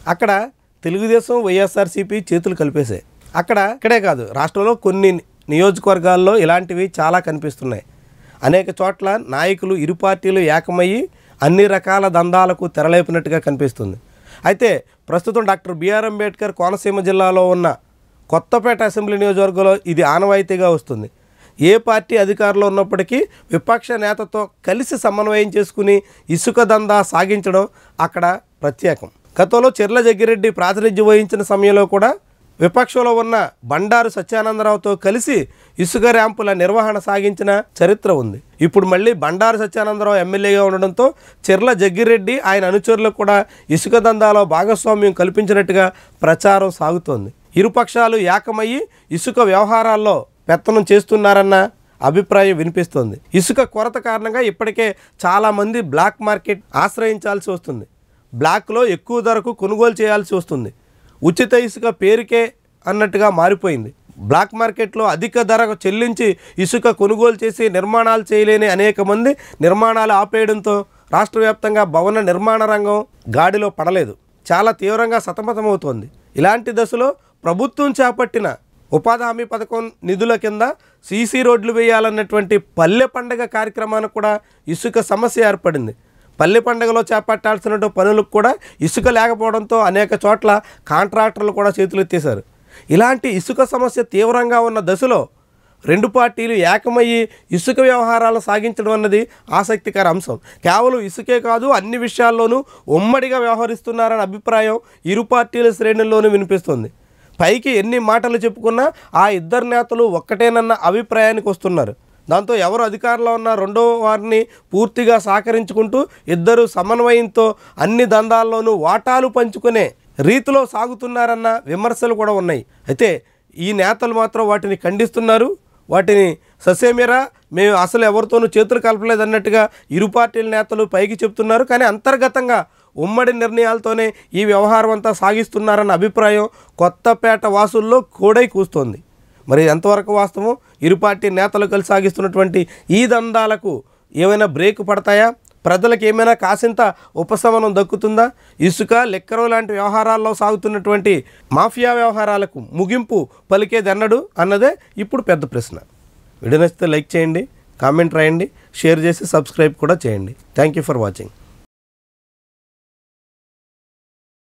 అక్కడ తెలుగుదేశం వైఎస్ఆర్సీపీ చేతులు కలిపేశాయి. ఇక్కడే కాదు, రాష్ట్రంలో కొన్ని నియోజకవర్గాల్లో ఇలాంటివి చాలా కనిపిస్తున్నాయి. అనేక చోట్ల నాయకులు ఇరు పార్టీలు ఏకమయ్యి అన్ని రకాల దందాలకు తెరలేపినట్టుగా కనిపిస్తుంది. అయితే ప్రస్తుతం డాక్టర్ బిఆర్ అంబేద్కర్ కోనసీమ జిల్లాలో ఉన్న కొత్తపేట అసెంబ్లీ నియోజకవర్గంలో ఇది ఆనవాయితీగా వస్తుంది. ఏ పార్టీ అధికారంలో ఉన్నప్పటికీ విపక్ష నేతతో కలిసి సమన్వయం చేసుకుని ఇసుక దందా సాగించడం అక్కడ ప్రత్యేకం. గతంలో చెర్ల జగ్గిరెడ్డి ప్రాతినిధ్యం వహించిన సమయంలో కూడా విపక్షంలో ఉన్న బండారు సత్యానందరావుతో కలిసి ఇసుక ర్యాంపుల నిర్వహణ సాగించిన చరిత్ర ఉంది. ఇప్పుడు మళ్ళీ బండారు సత్యానందరావు ఎమ్మెల్యేగా ఉండడంతో చెర్ల జగ్గిరెడ్డి ఆయన అనుచరులకు కూడా ఇసుక దందాలో భాగస్వామ్యం కల్పించినట్టుగా ప్రచారం సాగుతోంది. ఇరుపక్షాలు ఏకమయ్యి ఇసుక వ్యవహారాల్లో పెత్తనం చేస్తున్నారన్న అభిప్రాయం వినిపిస్తోంది. ఇసుక కొరత కారణంగా ఇప్పటికే చాలామంది బ్లాక్ మార్కెట్ ఆశ్రయించాల్సి వస్తుంది. బ్లాక్లో ఎక్కువ ధరకు కొనుగోలు చేయాల్సి వస్తుంది. ఉచిత ఇసుక పేరుకే అన్నట్టుగా మారిపోయింది. బ్లాక్ మార్కెట్లో అధిక ధర చెల్లించి ఇసుక కొనుగోలు చేసి నిర్మాణాలు చేయలేని అనేక మంది నిర్మాణాలు ఆపేయడంతో రాష్ట్ర వ్యాప్తంగా భవన నిర్మాణ రంగం గాడిలో పడలేదు, చాలా తీవ్రంగా సతమతమవుతోంది. ఇలాంటి దశలో ప్రభుత్వం చేపట్టిన ఉపాధి హామీ పథకం నిధుల కింద సీసీ రోడ్లు వేయాలన్నటువంటి పల్లె పండగ కార్యక్రమానికి కూడా ఇసుక సమస్య ఏర్పడింది. పల్లె పండుగలో చేపట్టాల్సిన పనులకు కూడా ఇసుక లేకపోవడంతో అనేక చోట్ల కాంట్రాక్టర్లు కూడా చేతులు ఎత్తేశారు. ఇలాంటి ఇసుక సమస్య తీవ్రంగా ఉన్న దశలో రెండు పార్టీలు ఏకమయ్యి ఇసుక వ్యవహారాలు సాగించడం అన్నది ఆసక్తికర అంశం. కేవలం ఇసుకే కాదు, అన్ని విషయాల్లోనూ ఉమ్మడిగా వ్యవహరిస్తున్నారన్న అభిప్రాయం ఇరు పార్టీల శ్రేణుల్లోనూ వినిపిస్తుంది. పైకి ఎన్ని మాటలు చెప్పుకున్నా ఆ ఇద్దరు నేతలు ఒక్కటేనన్న అభిప్రాయానికి వస్తున్నారు. దాంతో ఎవరు అధికారంలో ఉన్న రెండో వారిని పూర్తిగా సహకరించుకుంటూ ఇద్దరు సమన్వయంతో అన్ని దందాల్లోనూ వాటాలు పంచుకునే రీతిలో సాగుతున్నారన్న విమర్శలు కూడా ఉన్నాయి. అయితే ఈ నేతలు మాత్రం వాటిని ఖండిస్తున్నారు. వాటిని ససేమిరా మేము అసలు ఎవరితోనూ చేతులు కలపలేదన్నట్టుగా ఇరు పార్టీల నేతలు పైకి చెప్తున్నారు. కానీ అంతర్గతంగా ఉమ్మడి నిర్ణయాలతోనే ఈ వ్యవహారం అంతా సాగిస్తున్నారన్న అభిప్రాయం కొత్తపేట వాసుల్లో కోడై కూస్తోంది. మరి ఎంతవరకు వాస్తవం? ఇరు పార్టీ నేతలు కలిసి సాగిస్తున్నటువంటి ఈ దందాలకు ఏమైనా బ్రేక్ పడతాయా? ప్రజలకు ఏమైనా కాసింత ఉపశమనం దక్కుతుందా? ఇసుక, లిక్కరు లాంటి వ్యవహారాల్లో సాగుతున్నటువంటి మాఫియా వ్యవహారాలకు ముగింపు పలికేదెన్నడు అన్నదే ఇప్పుడు పెద్ద ప్రశ్న. వీడియో నచ్చితే లైక్ చేయండి, కామెంట్ రాయండి, షేర్ చేసి సబ్స్క్రైబ్ కూడా చేయండి. Thank you for watching.